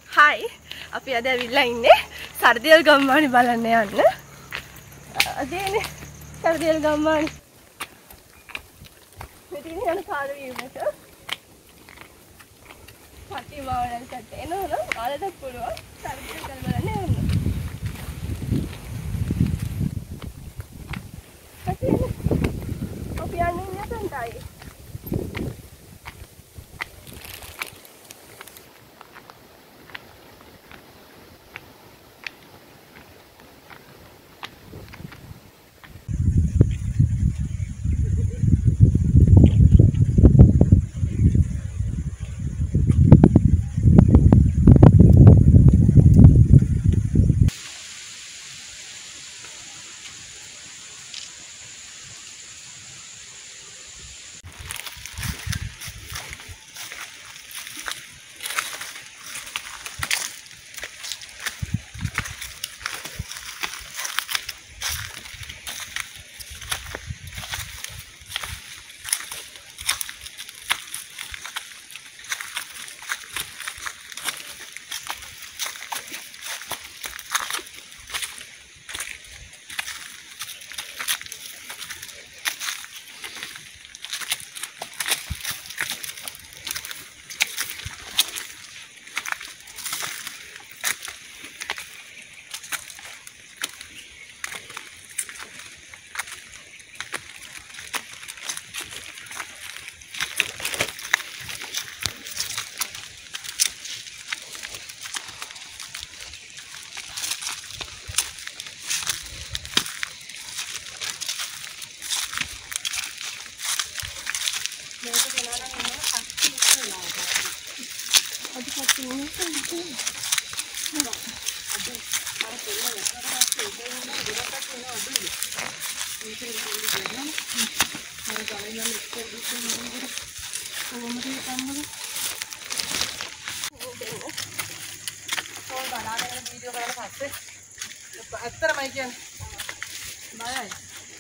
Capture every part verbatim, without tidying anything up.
Hi, අපි අද ඇවිල්ලා ඉන්නේ සරදියල් ගම්මානේ බලන්න යන්න. අදනේ සරදියල් ගම්මානේ. මෙතන යන පාර වීමට. පටි මාවලට එනවා ආලට පුළුවන් සරදියල් ගල් බලන්න යන්න. අපි යන්නේ නැතන්ටයි. ඇත්තටමයි කියන්නේ බයයි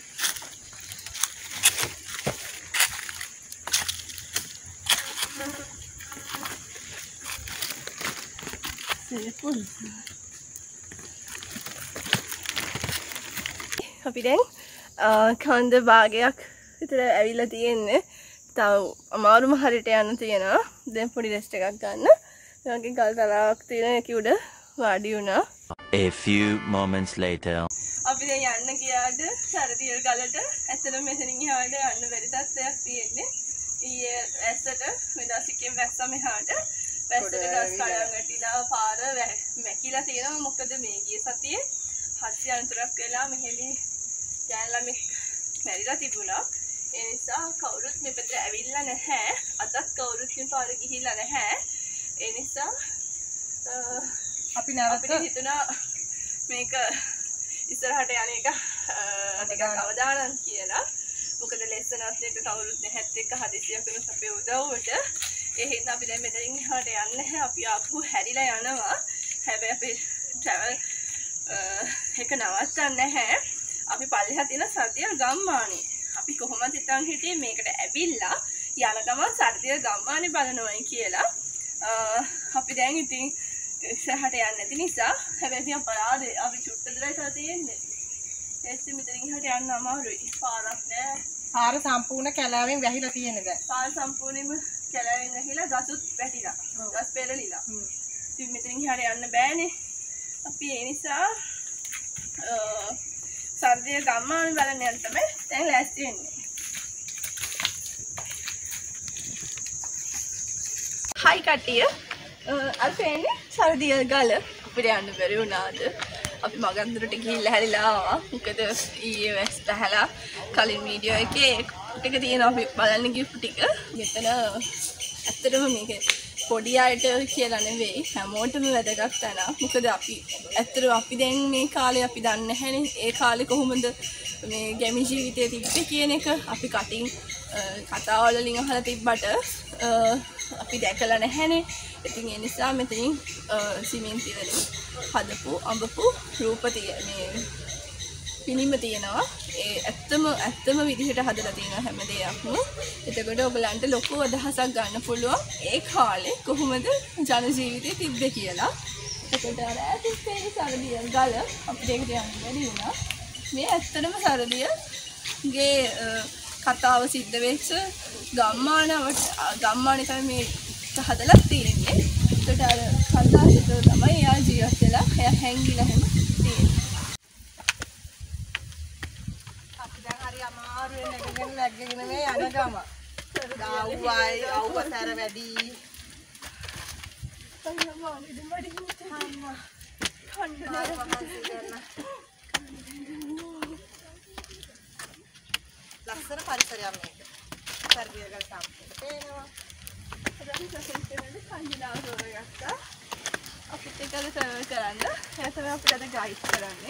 අපි දැන් කන්ද භාගයක් විතර ඇවිල්ලා තියෙන්නේ. තව අමාරුම හරියට යන්න තියෙනවා. දැන් පොඩි රෙස්ට් එකක් ගන්න. ඒ වගේ ගල් තලාවක් තියෙන එක උඩ වාඩි වුණා. A few moments later. අපි දැන් යන්න ගියාද සරදියල් ගලට. ඇත්තටම මෙතනින් එහාට යන්න බැරි තත්ත්වයක් තියෙන්නේ. ඊයේ ඇස්සට මෙදාසිකෙන් වැස්සා මෙහාට. වැස්සට ගස් කඩන් වැටිලා පාර මැකිලා තියෙනවා. මොකද මේ ගිය සතියේ හත්සිය අනතුරක් වෙලා මෙහෙලි යන ළමෙක් මැරිලා තිබුණා. ඒ නිසා කවුරුත් මේ පැත්තට ඇවිල්ලා නැහැ. අදත් කවුරුත් මේ පාර ගිහිල්ලා නැහැ. ඒ නිසා අපි නැවත අපිට හිතුණා මේක ඉස්සරහට යන එක ටිකක් අවදානම් කියලා. මොකද ලෙසනත් එක්ක කවුරුත් නැහැත් එක්ක හදිසියක් වෙනස් අපේ උදව්වට. ඒ හින්දා අපි දැන් මෙතනින් එහාට යන්නේ නැහැ. අපි ආපහු හැරිලා යනවා. හැබැයි අපේ ට්‍රැවල් එක නවත්තන්නේ නැහැ. අපි පල්ලෙහා තියෙන සරදියල් ගම්මානේ. අපි කොහොමද හිතන් හිටියේ මේකට ඇවිල්ලා යන ගමන් සරදියල් ගම්මානේ බලනවායි කියලා. අපි දැන් ඉතින් ඉස්සරහට යන්නේ නැති නිසා හැබැයි ඉතින් අපරාධේ අපි චුට්ට දරයි තව තියෙන්නේ. ඒත් මෙතනින් එහාට යන්න අමාරුයි. පාරක් නෑ. පාර සම්පූර්ණ කැලෑවෙන් වැහිලා තියෙන දැන්. පාර සම්පූර්ණයෙන්ම කැලෑවෙන් වැහිලා ගසුත් වැටිලා. ගස් පෙරලිලා. ඉතින් මෙතනින් එහාට යන්න බෑනේ. අපි ඒ නිසා සරදියල් ගම්මානේ බලන්න යන්න තමයි දැන් ලෑස්ති වෙන්නේ. හයි කට්ටිය. අද එන්නේ සරදියල් ගල. අපිට යන්න බැරි වුණාද? අපි මගන්දරට ගිහිල්ලා හැරිලා ආවා. මොකද ඊයේ වැස්ස ඇහැලා කලින් වීඩියෝ එකේ ටික තියෙනවා අපි බලන්න ගිහපු ටික. මෙතන ඇත්තටම මේක පොඩි අයට කියලා නෙවෙයි හැමෝටම වැදගත් තැනක්. මොකද අපි ඇත්තටම අපි දැන් මේ කාලේ අපි දන්නේ නැහැනේ. ඒ කාලේ කොහොමද මේ ගැමි ජීවිතය තිබ්බේ කියන එක අපි කටින් කතාවල් වලින් අහලා තිබ්බට අපි දැකලා නැහැනේ. ඉතින් ඒ නිසා මෙතනින් සිමෙන්ති වලින් හදපු අඹපු රූප මේ පිළිම තියෙනවා. ඒ ඇත්තම ඇත්තම විදිහට හදලා තියෙන හැම දෙයක්ම. එතකොට ඔයගලන්ට ලොකු අදහසක් ගන්න පුළුවන් ඒ කාලේ කොහොමද ජන ජීවිතේ තිබ්බේ කියලා. එතකොට අර ඇතිස් තියෙන සරදියල් ගල අපිට ඒකට යන්න බැරි වුණා. මේ ඇත්තටම සරදියගේ කතාව සිද්ධ වෙච්ච ගම්මානවට ගම්මානේ තමයි මේ හදලා තියෙන්නේ. ඒකට අර කතාසිත තමයි එයා ජීවත් වෙලා එයා හැංගිලා හැම තියෙන්නේ. අපි දැන් හරි අමාරුවෙන් නැගගෙන නැගගෙන මේ යන ගම. ආව්වයි ආව්ව සැර වැඩි. අම්මා ඉතින් වැඩි අම්මා ලස්සන පරිසරයක් මේක. සර්දියල් ගල් සම්පූර්ණ පේනවා. අපිත් එක්ක ට්‍රැවල් කරන්න. එයා තමයි අපිට අද ගයිඩ් කරන්නේ.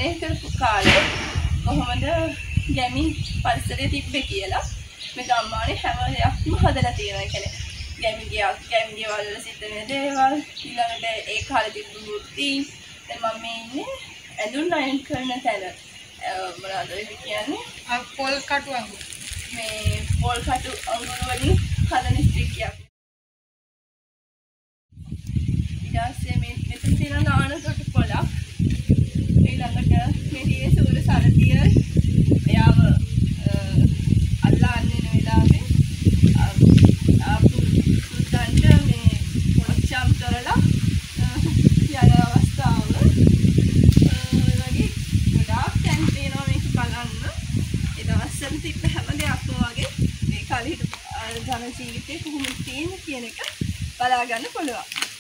අධ්‍යයනය කරපු කාලේ කොහොමද ගැමි පරිසරය තිබ්බේ කියලා මේ ගම්මානේ හැම දෙයක්ම හදලා තියෙනවා. ඒ කියන්නේ ගැමි ගියා ගැමි ගෙවල් වල සිද්ධ වෙන දේවල් ඊළඟට ඒ කාලේ තිබ්බ වෘත්ති. දැන් මම මේ ඉන්නේ ඇඳුම් අයන් කරන තැන. මොනවද ඒක කියන්නේ? පොල් කටු අඟුරු. මේ පොල් කටු අඟුරු වලින් හදන ස්ටික්යක්. ඊට පස්සේ මේ මෙතන තියෙන නානකට පොලක්. ඊළඟට මේ තියෙන සූර සරදියල් එයාව අල්ලාන්නේ නේ වෙලාවේ ආපු සුතන්ට මේ පොච්චම් කරලා යන අවස්ථාව වගේ ගොඩාක් තැන් තියෙනවා මේක බලන්න. ඒ දවස්වල තිබ්බ හැම දෙයක්ම වගේ මේ කලින් ජන ජීවිතේ කොහොමද තියෙන්නේ කියන එක බලා ගන්න පුළුවන්.